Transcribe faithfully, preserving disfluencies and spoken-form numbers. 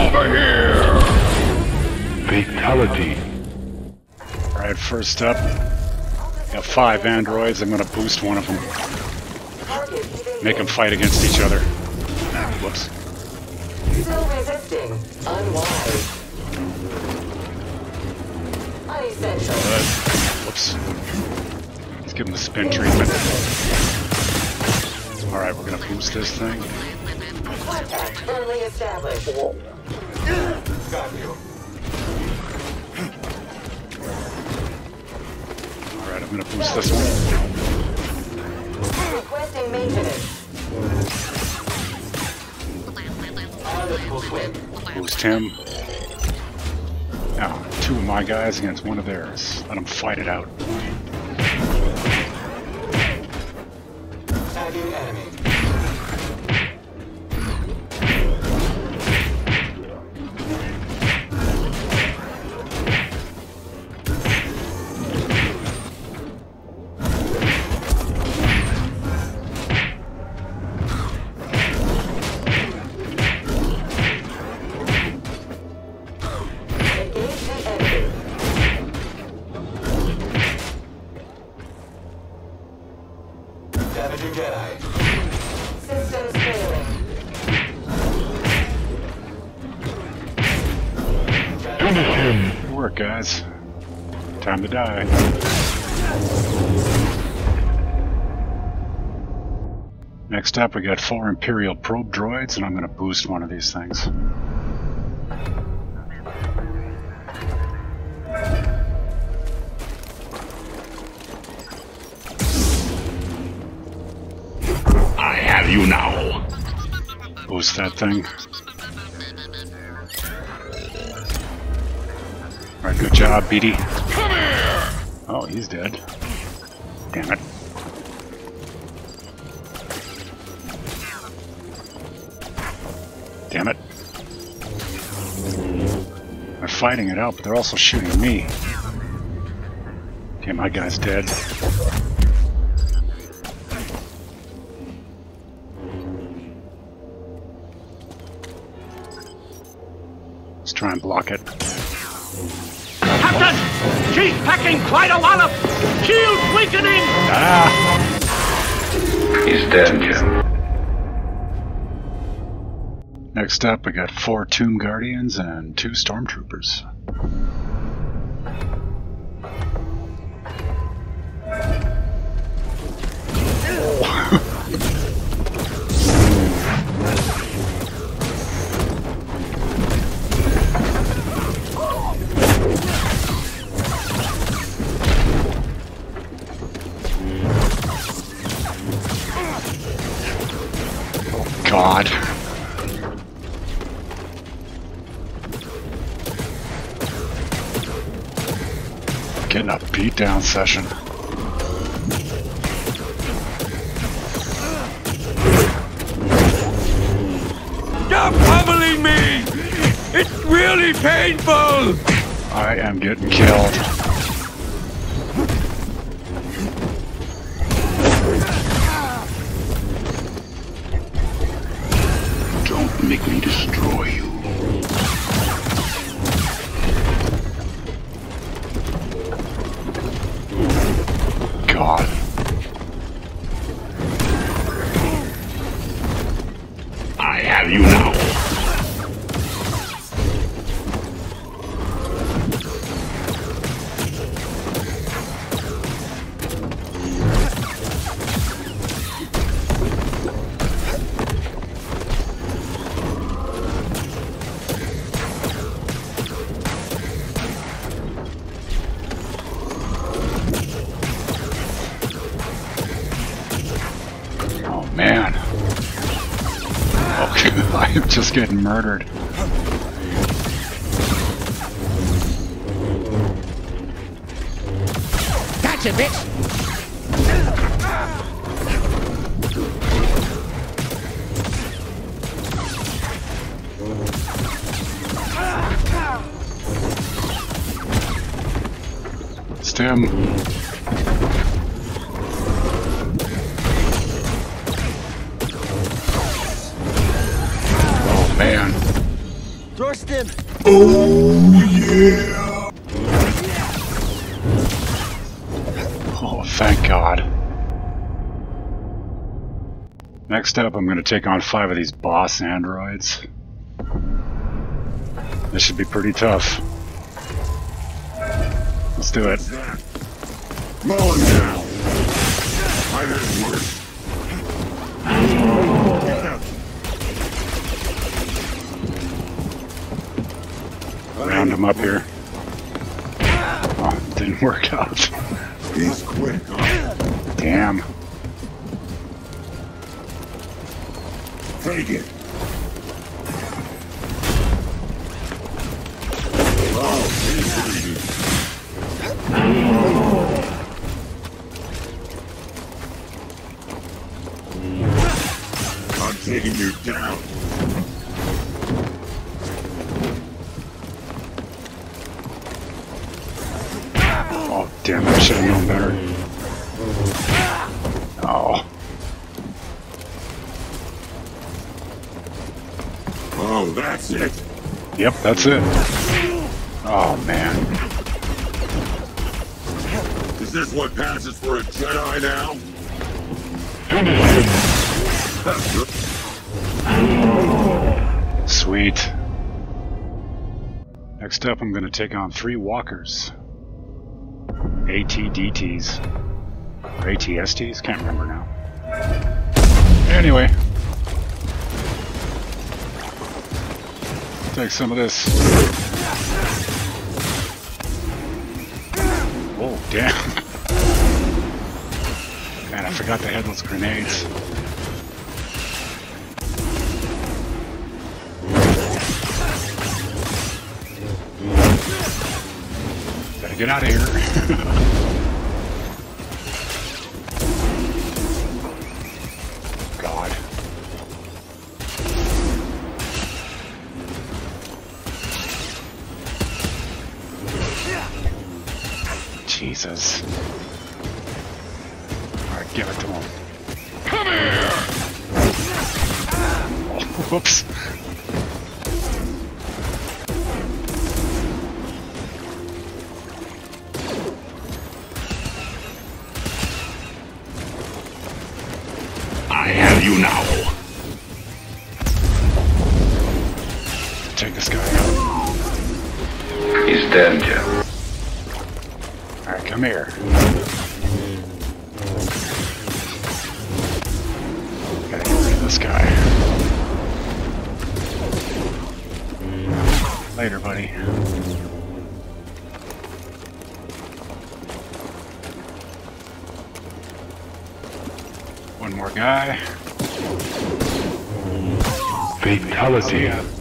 Over here! Fatality. Alright, first up, got five androids. I'm gonna boost one of them. Make them fight against each other. Ah, whoops. Still resisting. Unwise. Unessential. Uh, whoops. Let's give him the spin treatment. Alright, we're gonna boost this thing. Contact firmly established. Got you. Alright, I'm gonna boost this one. Requesting maintenance. Boost him. Now, two of my guys against one of theirs. Let them fight it out. Tagging enemy. Damaging Jedi. Systems failing. Finish him. Good work, guys. Time to die. Next up, we got four Imperial probe droids, and I'm going to boost one of these things. I have you now. Boost that thing. Alright, good job, Beatty. Come here! Oh, he's dead. Damn it. Damn it. They're fighting it out, but they're also shooting me. Okay, my guy's dead. Let's try and block it. Captain! She's packing quite a wallop! Shields weakening! Ah! He's dead, Jim. Next up, we got four Tomb Guardians and two Stormtroopers. God. Getting a beatdown session. Stop pummeling me! It's really painful! I am getting killed. Don't make me destroy you. God. I have you now. Man. Okay, I am just getting murdered. Gotcha, bitch! It's Tim. Thrust him! Oh, thank God. Next up, I'm going to take on five of these boss androids. This should be pretty tough. Let's do it. Mow him down. I didn't work. Round him up here. Oh, it didn't work out. He's quick, huh? Damn. Take it. Oh, easy. I'm taking you down. Oh, damn it. I should have known better. Oh. Oh, that's it. Yep, that's it. Oh, man. Is this what passes for a Jedi now? Sweet. Next up, I'm going to take on three walkers. A T D Ts. Or A T S Ts? Can't remember now. Anyway. Take some of this. Oh, damn. Man, I forgot they had those grenades. Gotta get out of here. God. Jesus. Alright, give it to him. Come here! Oh, whoops. I have you now. Take this guy out. He's dead, Jim. Alright, come here. Gotta get rid of this guy. Later, buddy. One more guy. Fatality. See ya.